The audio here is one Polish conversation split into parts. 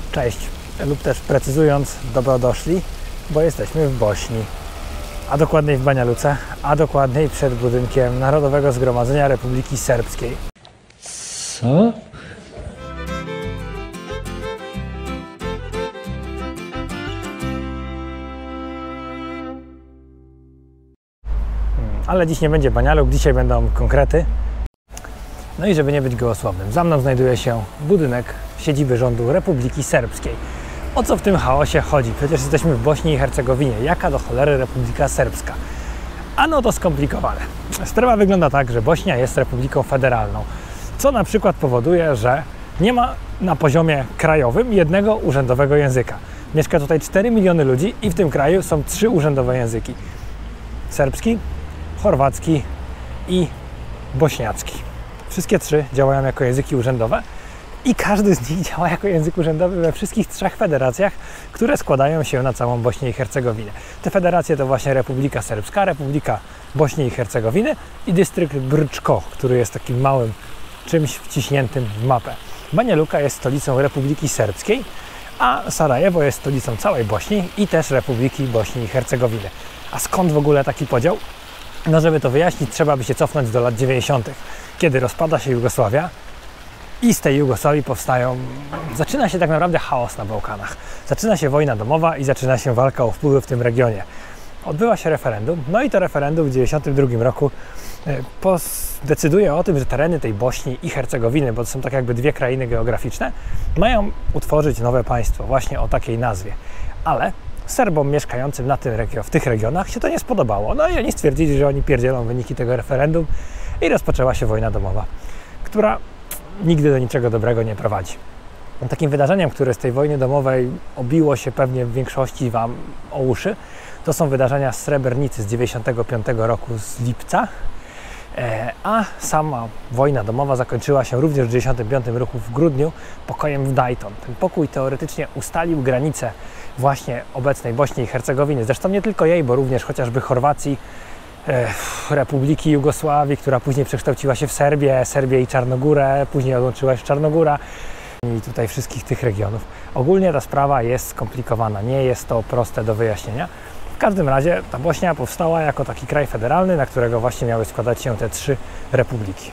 Cześć, lub też precyzując, dobrodoszli, bo jesteśmy w Bośni, a dokładniej w Banja Luce, a dokładniej przed budynkiem Narodowego Zgromadzenia Republiki Serbskiej. Co? Ale dziś nie będzie banialuk, dzisiaj będą konkrety. No i żeby nie być gołosłownym, za mną znajduje się budynek siedziby rządu Republiki Serbskiej. O co w tym chaosie chodzi? Przecież jesteśmy w Bośni i Hercegowinie. Jaka do cholery Republika Serbska? Ano to skomplikowane. Sprawa wygląda tak, że Bośnia jest republiką federalną, co na przykład powoduje, że nie ma na poziomie krajowym jednego urzędowego języka. Mieszka tutaj 4 miliony ludzi i w tym kraju są 3 urzędowe języki. Serbski, chorwacki i bośniacki. Wszystkie 3 działają jako języki urzędowe i każdy z nich działa jako język urzędowy we wszystkich 3 federacjach, które składają się na całą Bośnię i Hercegowinę. Te federacje to właśnie Republika Serbska, Republika Bośni i Hercegowiny i dystrykt Brčko, który jest takim małym czymś wciśniętym w mapę. Banja Luka jest stolicą Republiki Serbskiej, a Sarajewo jest stolicą całej Bośni i też Republiki Bośni i Hercegowiny. A skąd w ogóle taki podział? No, żeby to wyjaśnić, trzeba by się cofnąć do lat 90., kiedy rozpada się Jugosławia i z tej Jugosławii zaczyna się tak naprawdę chaos na Bałkanach. Zaczyna się wojna domowa i zaczyna się walka o wpływy w tym regionie. Odbywa się referendum, no i to referendum w 1992 roku decyduje o tym, że tereny tej Bośni i Hercegowiny, bo to są tak jakby 2 krainy geograficzne, mają utworzyć nowe państwo właśnie o takiej nazwie. Ale Serbom mieszkającym w tych regionach się to nie spodobało. No i oni stwierdzili, że oni pierdzielą wyniki tego referendum i rozpoczęła się wojna domowa, która nigdy do niczego dobrego nie prowadzi. Takim wydarzeniem, które z tej wojny domowej obiło się pewnie w większości Wam o uszy, to są wydarzenia z Srebrenicy z 1995 roku z lipca, a sama wojna domowa zakończyła się również w 1995 roku w grudniu pokojem w Dayton. Ten pokój teoretycznie ustalił granice właśnie obecnej Bośni i Hercegowiny. Zresztą nie tylko jej, bo również chociażby Chorwacji, Republiki Jugosławii, która później przekształciła się w Serbię i Czarnogórę, później odłączyła się Czarnogóra i tutaj wszystkich tych regionów. Ogólnie ta sprawa jest skomplikowana, nie jest to proste do wyjaśnienia. W każdym razie ta Bośnia powstała jako taki kraj federalny, na którego właśnie miały składać się te 3 republiki.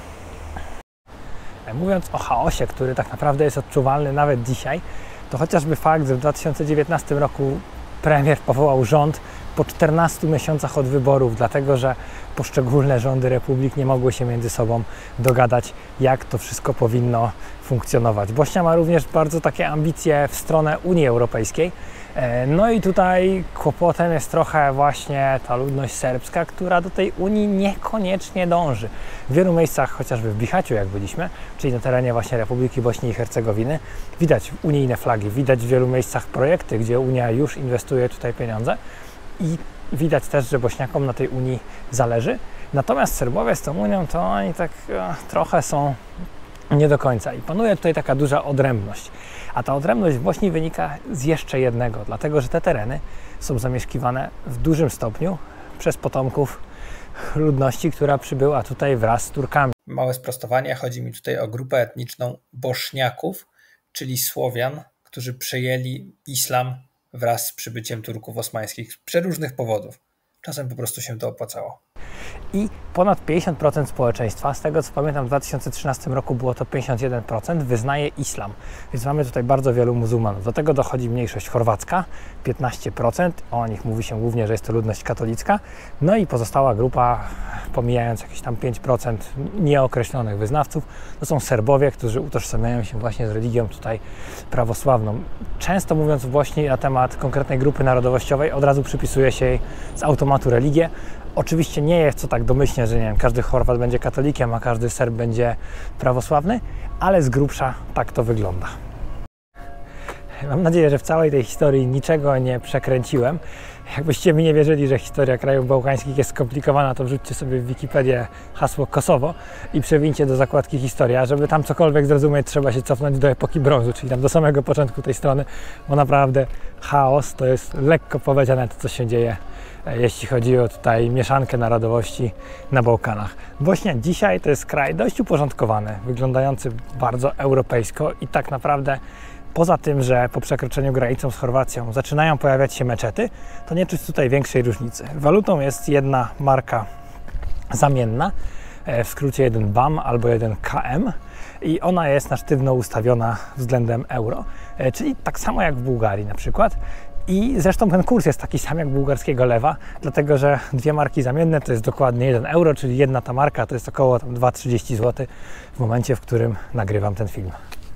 Mówiąc o chaosie, który tak naprawdę jest odczuwalny nawet dzisiaj, to chociażby fakt, że w 2019 roku premier powołał rząd po 14 miesiącach od wyborów, dlatego że poszczególne rządy republik nie mogły się między sobą dogadać, jak to wszystko powinno funkcjonować. Bośnia ma również bardzo takie ambicje w stronę Unii Europejskiej. No i tutaj kłopotem jest trochę właśnie ta ludność serbska, która do tej Unii niekoniecznie dąży. W wielu miejscach, chociażby w Bihaciu, jak byliśmy, czyli na terenie właśnie Republiki Bośni i Hercegowiny, widać unijne flagi, widać w wielu miejscach projekty, gdzie Unia już inwestuje tutaj pieniądze i widać też, że Bośniakom na tej Unii zależy. Natomiast Serbowie z tą Unią to oni tak trochę są nie do końca i panuje tutaj taka duża odrębność. A ta odrębność w Bośni wynika z jeszcze jednego, dlatego że te tereny są zamieszkiwane w dużym stopniu przez potomków ludności, która przybyła tutaj wraz z Turkami. Małe sprostowanie, chodzi mi tutaj o grupę etniczną Bośniaków, czyli Słowian, którzy przejęli islam wraz z przybyciem Turków osmańskich z przeróżnych powodów. Czasem po prostu się to opłacało. I ponad 50% społeczeństwa, z tego co pamiętam w 2013 roku było to 51%, wyznaje islam. Więc mamy tutaj bardzo wielu muzułmanów. Do tego dochodzi mniejszość chorwacka, 15%, o nich mówi się głównie, że jest to ludność katolicka. No i pozostała grupa, pomijając jakieś tam 5% nieokreślonych wyznawców, to są Serbowie, którzy utożsamiają się właśnie z religią tutaj prawosławną. Często mówiąc w Bośni na temat konkretnej grupy narodowościowej, od razu przypisuje się jej z automatu religię. Oczywiście nie jest to tak domyślnie, że nie wiem, każdy Chorwat będzie katolikiem, a każdy Serb będzie prawosławny, ale z grubsza tak to wygląda. Mam nadzieję, że w całej tej historii niczego nie przekręciłem. Jakbyście mi nie wierzyli, że historia krajów bałkańskich jest skomplikowana, to wrzućcie sobie w Wikipedię hasło Kosowo i przewincie do zakładki Historia. Żeby tam cokolwiek zrozumieć, trzeba się cofnąć do epoki brązu, czyli tam do samego początku tej strony, bo naprawdę chaos to jest lekko powiedziane to, co się dzieje, jeśli chodzi o tutaj mieszankę narodowości na Bałkanach. Bośnia dzisiaj to jest kraj dość uporządkowany, wyglądający bardzo europejsko i tak naprawdę Poza tym, że po przekroczeniu granicą z Chorwacją zaczynają pojawiać się meczety, to nie czuć tutaj większej różnicy. Walutą jest jedna marka zamienna, w skrócie 1 BAM albo 1 KM, i ona jest na sztywno ustawiona względem euro, czyli tak samo jak w Bułgarii na przykład. I zresztą ten kurs jest taki sam jak bułgarskiego lewa, dlatego że dwie marki zamienne to jest dokładnie 1 euro, czyli jedna ta marka to jest około 2,30 zł w momencie, w którym nagrywam ten film.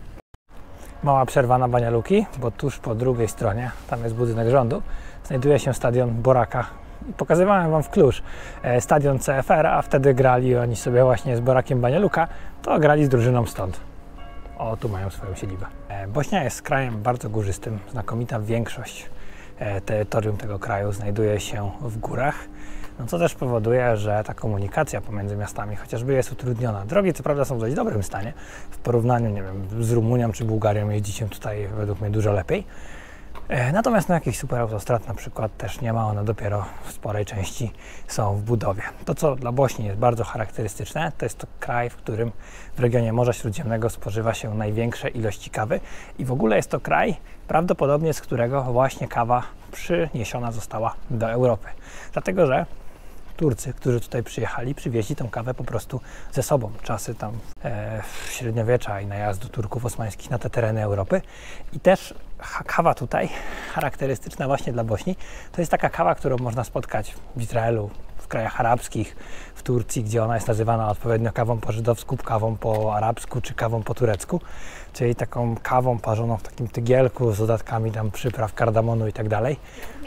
Mała przerwa na Banja-Luki, bo tuż po drugiej stronie, tam jest budynek rządu, znajduje się stadion Boraka. Pokazywałem Wam w Cluj stadion CFR, a wtedy grali oni sobie właśnie z Borakiem Banja-Luka, to grali z drużyną stąd. O, tu mają swoją siedzibę. Bośnia jest krajem bardzo górzystym. Znakomita większość terytorium tego kraju znajduje się w górach, no co też powoduje, że ta komunikacja pomiędzy miastami chociażby jest utrudniona. Drogi co prawda są w dość dobrym stanie, w porównaniu, nie wiem, z Rumunią czy Bułgarią jeździ się tutaj według mnie dużo lepiej. Natomiast jakichś super autostrad na przykład też nie ma, one dopiero w sporej części są w budowie. To, co dla Bośni jest bardzo charakterystyczne, to jest to kraj, w którym w regionie Morza Śródziemnego spożywa się największe ilości kawy i w ogóle jest to kraj prawdopodobnie, z którego właśnie kawa przyniesiona została do Europy. Dlatego, że Turcy, którzy tutaj przyjechali, przywieźli tą kawę po prostu ze sobą. Czasy tam średniowiecza i najazdu Turków osmańskich na te tereny Europy. I też kawa tutaj, charakterystyczna właśnie dla Bośni, to jest taka kawa, którą można spotkać w Izraelu, w krajach arabskich, w Turcji, gdzie ona jest nazywana odpowiednio kawą po żydowsku, kawą po arabsku czy kawą po turecku, czyli taką kawą parzoną w takim tygielku z dodatkami tam przypraw, kardamonu i tak dalej.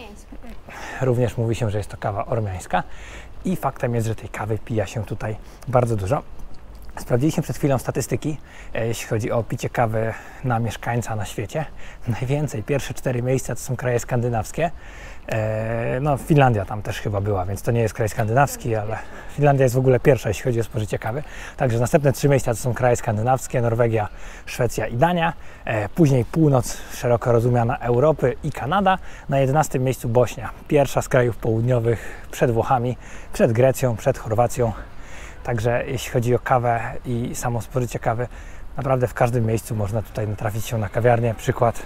Również mówi się, że jest to kawa ormiańska i faktem jest, że tej kawy pija się tutaj bardzo dużo. Sprawdziliśmy przed chwilą statystyki, jeśli chodzi o picie kawy na mieszkańca na świecie. Najwięcej, pierwsze 4 miejsca to są kraje skandynawskie. No Finlandia tam też chyba była, więc to nie jest kraj skandynawski, ale Finlandia jest w ogóle pierwsza, jeśli chodzi o spożycie kawy. Także następne 3 miejsca to są kraje skandynawskie, Norwegia, Szwecja i Dania. Później północ, szeroko rozumiana Europy i Kanada. Na 11 miejscu Bośnia, pierwsza z krajów południowych przed Włochami, przed Grecją, przed Chorwacją. Także jeśli chodzi o kawę i samo spożycie kawy, naprawdę w każdym miejscu można tutaj natrafić się na kawiarnię. Przykład,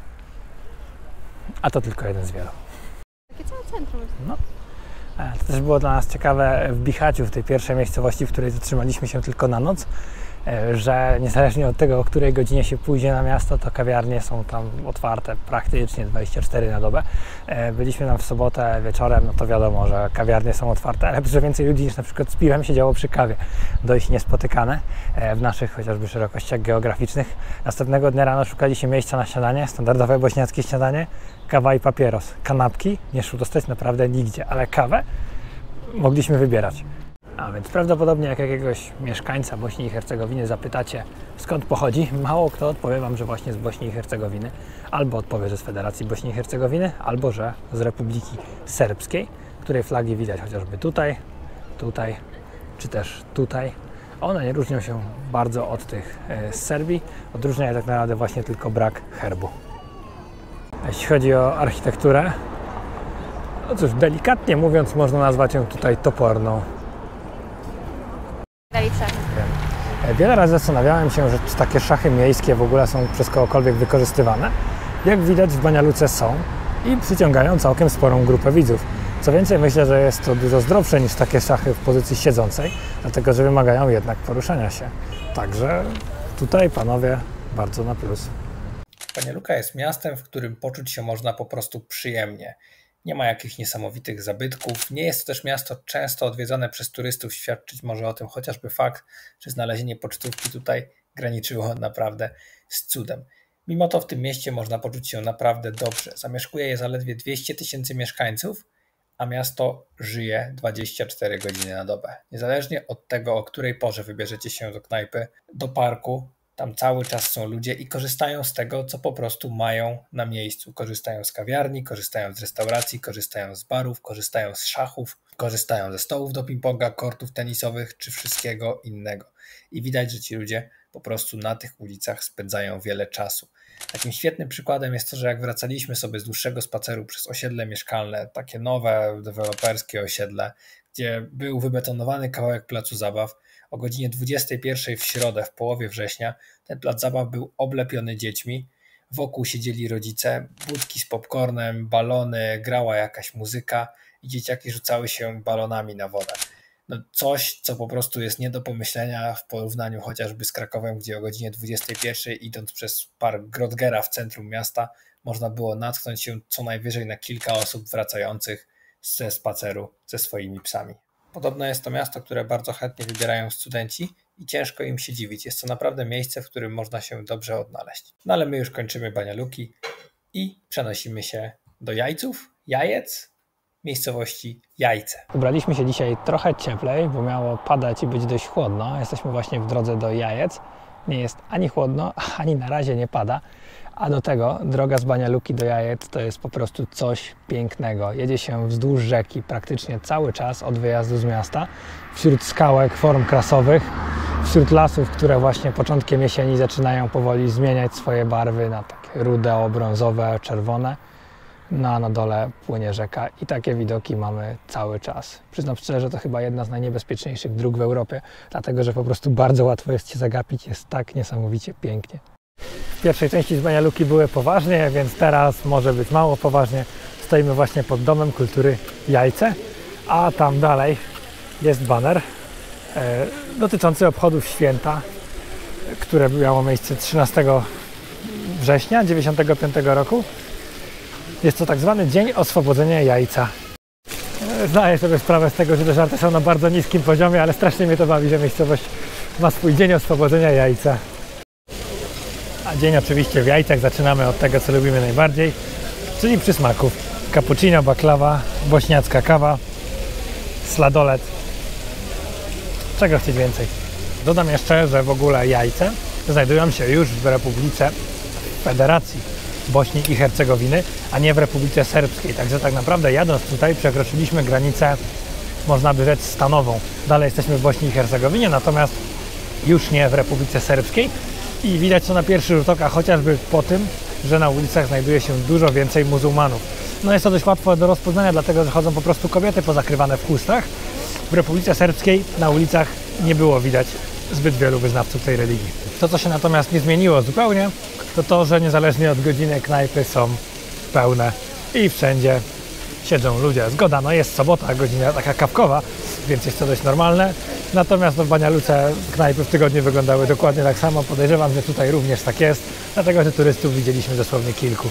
a to tylko jeden z wielu. Takie całe centrum. No. To też było dla nas ciekawe w Bihaciu, w tej pierwszej miejscowości, w której zatrzymaliśmy się tylko na noc, że niezależnie od tego, o której godzinie się pójdzie na miasto, to kawiarnie są tam otwarte praktycznie 24 na dobę. Byliśmy tam w sobotę wieczorem, no to wiadomo, że kawiarnie są otwarte, ale dużo więcej ludzi niż na przykład z piwem siedziało przy kawie. Dość niespotykane w naszych chociażby szerokościach geograficznych. Następnego dnia rano szukaliśmy miejsca na śniadanie, standardowe bośniackie śniadanie, kawa i papieros. Kanapki nie szło dostać naprawdę nigdzie, ale kawę mogliśmy wybierać. A więc prawdopodobnie jak jakiegoś mieszkańca Bośni i Hercegowiny zapytacie, skąd pochodzi, mało kto odpowie Wam, że właśnie z Bośni i Hercegowiny, albo odpowie, że z Federacji Bośni i Hercegowiny, albo że z Republiki Serbskiej, której flagi widać chociażby tutaj, tutaj, czy też tutaj. One nie różnią się bardzo od tych z Serbii, odróżnia je tak naprawdę właśnie tylko brak herbu. Jeśli chodzi o architekturę, no cóż, delikatnie mówiąc można nazwać ją tutaj toporną. Wiele razy zastanawiałem się, że takie szachy miejskie w ogóle są przez kogokolwiek wykorzystywane. Jak widać w Banja-Luce są i przyciągają całkiem sporą grupę widzów. Co więcej, myślę, że jest to dużo zdrowsze niż takie szachy w pozycji siedzącej, dlatego że wymagają jednak poruszania się. Także tutaj panowie bardzo na plus. Banja-Luka jest miastem, w którym poczuć się można po prostu przyjemnie. Nie ma jakichś niesamowitych zabytków. Nie jest to też miasto często odwiedzane przez turystów. Świadczyć może o tym chociażby fakt, że znalezienie pocztówki tutaj graniczyło naprawdę z cudem. Mimo to w tym mieście można poczuć się naprawdę dobrze. Zamieszkuje je zaledwie 200 000 mieszkańców, a miasto żyje 24 godziny na dobę. Niezależnie od tego, o której porze wybierzecie się do knajpy, do parku, tam cały czas są ludzie i korzystają z tego, co po prostu mają na miejscu. Korzystają z kawiarni, korzystają z restauracji, korzystają z barów, korzystają z szachów, korzystają ze stołów do ping-ponga, kortów tenisowych czy wszystkiego innego. I widać, że ci ludzie po prostu na tych ulicach spędzają wiele czasu. Takim świetnym przykładem jest to, że jak wracaliśmy sobie z dłuższego spaceru przez osiedle mieszkalne, takie nowe, deweloperskie osiedle, gdzie był wybetonowany kawałek placu zabaw, o godzinie 21 w środę, w połowie września, ten plac zabaw był oblepiony dziećmi. Wokół siedzieli rodzice, budki z popcornem, balony, grała jakaś muzyka i dzieciaki rzucały się balonami na wodę. No coś, co po prostu jest nie do pomyślenia w porównaniu chociażby z Krakowem, gdzie o godzinie 21 idąc przez park Grottgera w centrum miasta można było natknąć się co najwyżej na kilka osób wracających ze spaceru ze swoimi psami. Podobno jest to miasto, które bardzo chętnie wybierają studenci i ciężko im się dziwić. Jest to naprawdę miejsce, w którym można się dobrze odnaleźć. No ale my już kończymy Banja Luki i przenosimy się do Jajec, miejscowości Jajce. Ubraliśmy się dzisiaj trochę cieplej, bo miało padać i być dość chłodno. Jesteśmy właśnie w drodze do Jajec. Nie jest ani chłodno, ani na razie nie pada. A do tego droga z Banja Luki do Jajec to jest po prostu coś pięknego. Jedzie się wzdłuż rzeki praktycznie cały czas od wyjazdu z miasta. Wśród skałek, form krasowych, wśród lasów, które właśnie początkiem jesieni zaczynają powoli zmieniać swoje barwy na takie rude, brązowe, czerwone. No a na dole płynie rzeka i takie widoki mamy cały czas. Przyznam szczerze, że to chyba jedna z najniebezpieczniejszych dróg w Europie, dlatego że po prostu bardzo łatwo jest się zagapić, jest tak niesamowicie pięknie. W pierwszej części z Banja Luki były poważnie, więc teraz może być mało poważnie. Stoimy właśnie pod Domem Kultury Jajce, a tam dalej jest baner dotyczący obchodów święta, które miało miejsce 13 września 1995 roku. Jest to tak zwany Dzień Oswobodzenia Jajca. Zdaję sobie sprawę z tego, że te żarty są na bardzo niskim poziomie, ale strasznie mnie to bawi, że miejscowość ma swój Dzień Oswobodzenia Jajca. A dzień oczywiście w Jajcach zaczynamy od tego, co lubimy najbardziej, czyli przysmaków. Cappuccino, baklawa, bośniacka kawa, sladolet. Czego chcieć więcej? Dodam jeszcze, że w ogóle Jajce znajdują się już w Republice Federacji Bośni i Hercegowiny, a nie w Republice Serbskiej. Także tak naprawdę jadąc tutaj przekroczyliśmy granicę, można by rzec, stanową. Dalej jesteśmy w Bośni i Hercegowinie, natomiast już nie w Republice Serbskiej. I widać to na pierwszy rzut oka chociażby po tym, że na ulicach znajduje się dużo więcej muzułmanów. No jest to dość łatwo do rozpoznania, dlatego że chodzą po prostu kobiety pozakrywane w chustach. W Republice Serbskiej na ulicach nie było widać zbyt wielu wyznawców tej religii. To, co się natomiast nie zmieniło zupełnie, to to, że niezależnie od godziny knajpy są pełne i wszędzie siedzą ludzie. Zgoda, no jest sobota, godzina taka kawkowa, więc jest to dość normalne. Natomiast w Banja Luce knajpy w tygodniu wyglądały dokładnie tak samo. Podejrzewam, że tutaj również tak jest, dlatego że turystów widzieliśmy dosłownie kilku.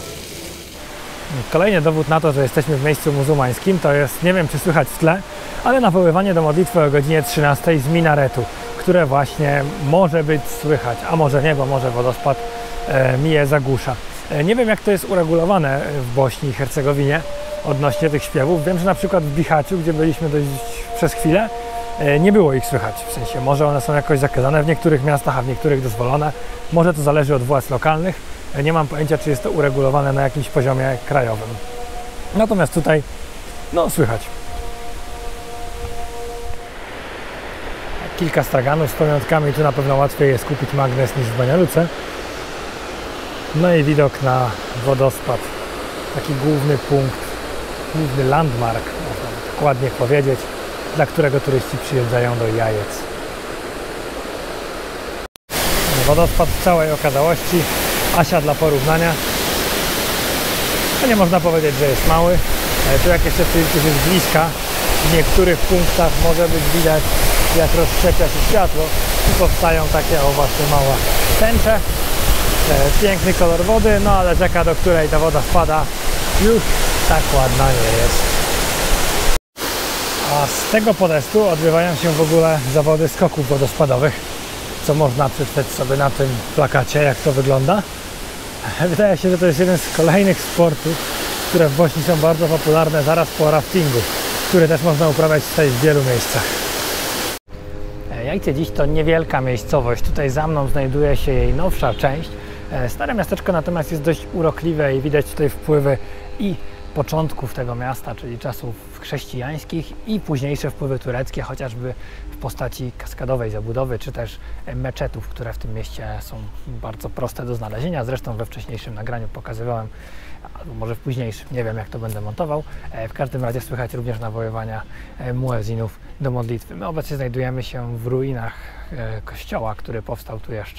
Kolejny dowód na to, że jesteśmy w miejscu muzułmańskim, to jest, nie wiem czy słychać w tle, ale nawoływanie do modlitwy o godzinie 13 z minaretu, które właśnie może być słychać, a może nie, bo może wodospad mi je zagłusza. Nie wiem, jak to jest uregulowane w Bośni i Hercegowinie odnośnie tych śpiewów. Wiem, że na przykład w Bihaciu, gdzie byliśmy dość przez chwilę, nie było ich słychać. W sensie może one są jakoś zakazane w niektórych miastach, a w niektórych dozwolone. Może to zależy od władz lokalnych. Nie mam pojęcia, czy jest to uregulowane na jakimś poziomie krajowym. Natomiast tutaj, no słychać. Kilka straganów z pamiątkami, tu na pewno łatwiej jest kupić magnes niż w Banja Luce. No i widok na wodospad. Taki główny punkt, główny landmark, można tak ładnie powiedzieć, dla którego turyści przyjeżdżają do Jajec. Wodospad w całej okazałości. Asia dla porównania. No nie można powiedzieć, że jest mały. Tu jak jeszcze jest z bliska, w niektórych punktach może być widać, jak rozszczepia się światło i powstają takie o właśnie małe tęcze. Piękny kolor wody, no ale rzeka, do której ta woda wpada, już tak ładna nie jest. A z tego podestu odbywają się w ogóle zawody skoków wodospadowych, co można przeczytać sobie na tym plakacie, jak to wygląda. Wydaje się, że to jest jeden z kolejnych sportów, które w Bośni są bardzo popularne zaraz po raftingu, który też można uprawiać tutaj w wielu miejscach. Jajce dziś to niewielka miejscowość. Tutaj za mną znajduje się jej nowsza część. Stare miasteczko natomiast jest dość urokliwe i widać tutaj wpływy i początków tego miasta, czyli czasów chrześcijańskich i późniejsze wpływy tureckie, chociażby w postaci kaskadowej zabudowy, czy też meczetów, które w tym mieście są bardzo proste do znalezienia. Zresztą we wcześniejszym nagraniu pokazywałem, albo może w późniejszym, nie wiem jak to będę montował. W każdym razie słychać również nawoływania muezinów do modlitwy. My obecnie znajdujemy się w ruinach kościoła, który powstał tu jeszcze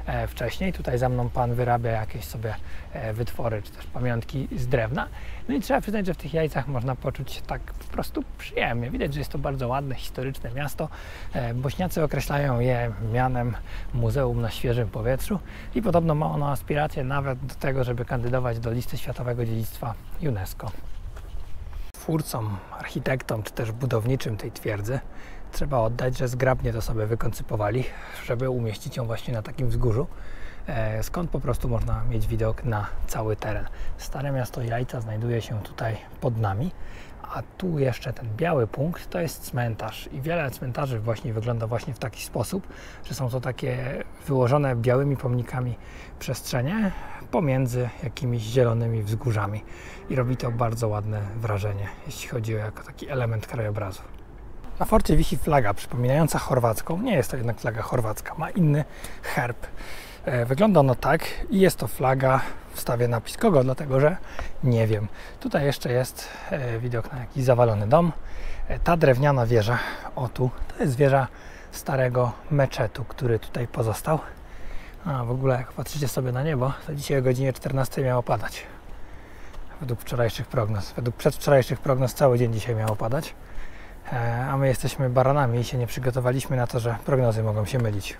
wcześniej. Tutaj za mną pan wyrabia jakieś sobie wytwory, czy też pamiątki z drewna. No i trzeba przyznać, że w tych Jajcach można poczuć się tak po prostu przyjemnie. Widać, że jest to bardzo ładne, historyczne miasto. Bośniacy określają je mianem muzeum na świeżym powietrzu i podobno ma ono aspiracje nawet do tego, żeby kandydować do listy Światowego Dziedzictwa UNESCO. Twórcom, architektom czy też budowniczym tej twierdzy trzeba oddać, że zgrabnie to sobie wykoncypowali, żeby umieścić ją właśnie na takim wzgórzu, skąd po prostu można mieć widok na cały teren. Stare miasto Jajca znajduje się tutaj pod nami, a tu jeszcze ten biały punkt to jest cmentarz i wiele cmentarzy właśnie wygląda właśnie w taki sposób, że są to takie wyłożone białymi pomnikami przestrzenie pomiędzy jakimiś zielonymi wzgórzami i robi to bardzo ładne wrażenie, jeśli chodzi o jako taki element krajobrazu. Na forcie wisi flaga przypominająca chorwacką, nie jest to jednak flaga chorwacka, ma inny herb. Wygląda ono tak i jest to flaga, wstawię napis kogo, dlatego że nie wiem. Tutaj jeszcze jest widok na jakiś zawalony dom. Ta drewniana wieża, o tu, to jest wieża starego meczetu, który tutaj pozostał. A w ogóle jak patrzycie sobie na niebo, to dzisiaj o godzinie 14 miało padać. Według wczorajszych prognoz. Według przedwczorajszych prognoz cały dzień dzisiaj miało padać. A my jesteśmy baranami i się nie przygotowaliśmy na to, że prognozy mogą się mylić.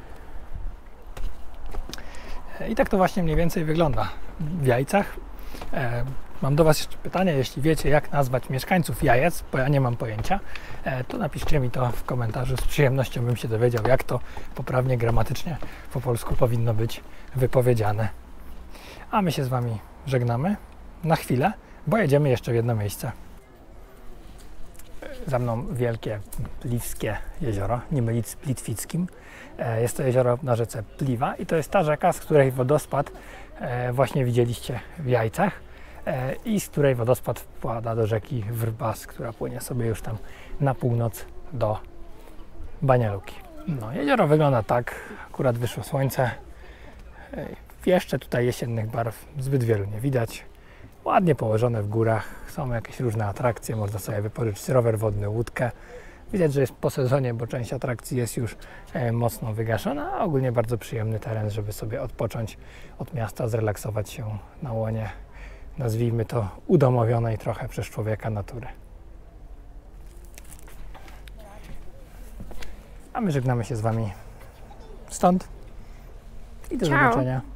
I tak to właśnie mniej więcej wygląda w Jajcach. Mam do Was jeszcze pytanie, jeśli wiecie, jak nazwać mieszkańców Jajec, bo ja nie mam pojęcia, to napiszcie mi to w komentarzu. Z przyjemnością bym się dowiedział, jak to poprawnie gramatycznie po polsku powinno być wypowiedziane. A my się z Wami żegnamy na chwilę, bo jedziemy jeszcze w jedno miejsce. Za mną wielkie Pliwskie jezioro, nie mylić z Plitwickim. Jest to jezioro na rzece Pliwa i to jest ta rzeka, z której wodospad właśnie widzieliście w Jajcach i z której wodospad wpada do rzeki Wrbas, która płynie sobie już tam na północ do Banialuki. No, jezioro wygląda tak, akurat wyszło słońce. Jeszcze tutaj jesiennych barw zbyt wielu nie widać. Ładnie położone w górach, są jakieś różne atrakcje, można sobie wypożyczyć rower wodny, łódkę. Widać, że jest po sezonie, bo część atrakcji jest już mocno wygaszona, a ogólnie bardzo przyjemny teren, żeby sobie odpocząć od miasta, zrelaksować się na łonie, nazwijmy to udomowionej trochę przez człowieka natury. A my żegnamy się z Wami stąd i do zobaczenia.